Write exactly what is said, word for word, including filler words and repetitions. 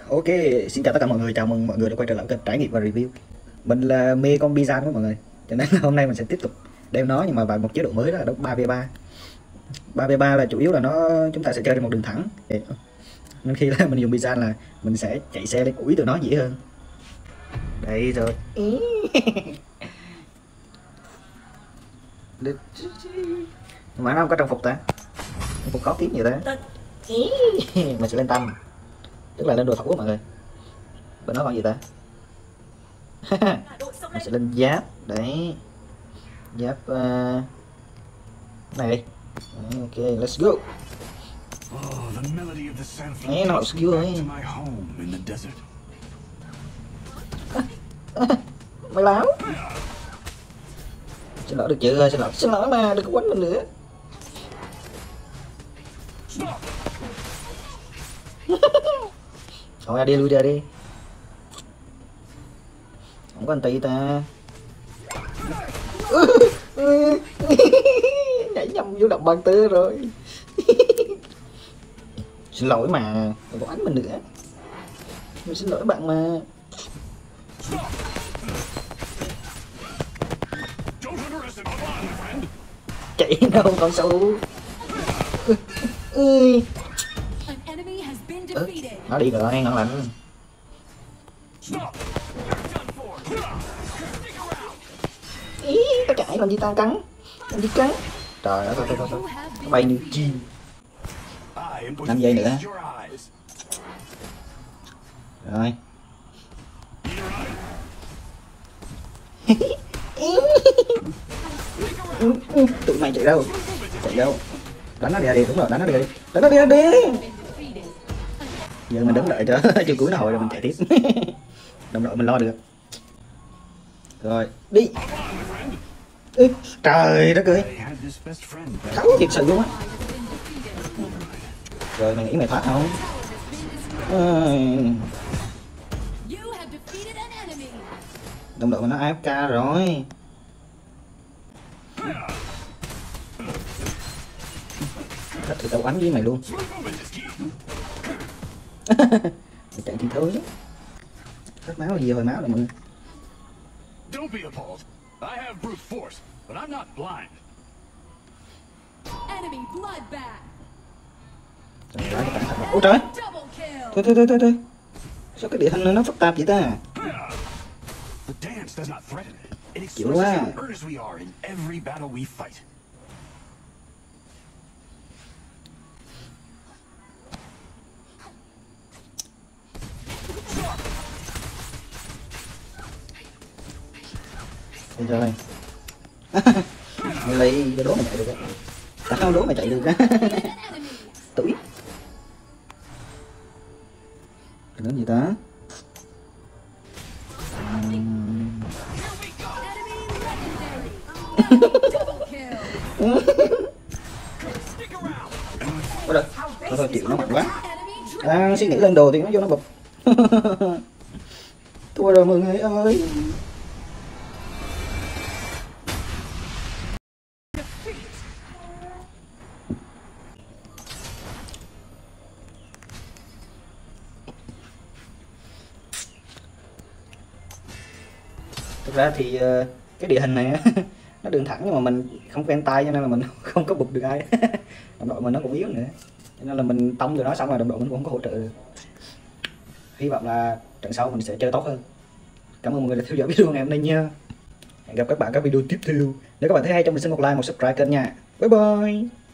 Ok, xin chào tất cả mọi người, chào mừng mọi người đã quay trở lại kênh trải nghiệm và review. Mình là mê con Bizan của mọi người, cho nên hôm nay mình sẽ tiếp tục đem nó nhưng mà vào một chế độ mới, đó là đấu ba v ba. ba v ba là chủ yếu là nó chúng ta sẽ chơi trên một đường thẳng, nên khi là mình dùng Bizan là mình sẽ chạy xe lên ủi từ nó dễ hơn. Đây rồi. Mà nó không có trang phục ta, trang phục khó kiếm nhiều ta. Mình sẽ lên tâm, tức là lên đồ thủ của mọi người. Bên đó còn gì ta? Mình sẽ lên giáp. Đấy, giáp uh... này. Ok, let's go. Đấy, nó skill rồi. Mày láo. Xin lỗi được chưa? Xin lỗi, xin lỗi mà, đừng có quánh mình nữa. Thôi ra đi, lui ra đi. Không có anh tì ta. Nhảy nhầm vô động bàn tơ rồi. Xin lỗi mà, đừng có đánh mình nữa. Mình xin lỗi bạn mà. Chạy đâu con sâu. Ừ. Ừ, nó đi rồi, ngon lành. Ý, nó chạy làm gì ta, cắn. Làm gì cắn. Trời ơi, thôi thôi thôi, thôi. Nó bay như chim. năm giây nữa. Rồi. Tụi mày chạy đâu? Chạy đâu? Đánh nó đi đi, đúng rồi, đánh nó đi đi. Đánh nó đi đi. Giờ mình đứng đợi cho chưa cuối nó hồi rồi mình chạy tiếp. Đồng đội mình lo được. Rồi, đi. Ê, trời đất ơi. Thắng thiệt sự luôn á. Rồi mày nghĩ mày thoát không? À... Đồng đội mình nó a ép ca rồi. Thật thì tao bắn với mày luôn. Mày chạy thì thôi. Hết máu là gì rồi, máu rồi mọi người. Don't be appalled. I have brute force, but I'm not blind. Enemy bloodbath. Trời ơi, cẩn thận. Ôi trời. Thôi thôi thôi thôi thôi. Sao cái địa hình này nó phức tạp vậy ta? The dance does not threaten. It Chịu expresses quá. how earnest we are in every battle we fight. Được rồi. Mày lấy cái đố mày chạy được á. Tao không đố mày chạy được á. Tủi. Cái gì ta? Ôi trời. Thôi thôi chịu nó mạnh quá. Đang suy nghĩ lên đồ thì nó vô nó bụp. Thua rồi mọi người ơi. Thực ra thì cái địa hình này nó đường thẳng nhưng mà mình không quen tay cho nên là mình không có bụp được ai. Đồng đội mình nó cũng yếu nữa cho nên là mình tông rồi nó xong rồi đồng đội mình cũng không có hỗ trợ được. Hy vọng là trận sau mình sẽ chơi tốt hơn. Cảm ơn mọi người đã theo dõi video ngày hôm nay nha. Hẹn gặp các bạn các video tiếp theo. Nếu các bạn thấy hay cho mình xin một like, một subscribe kênh nha. Bye bye.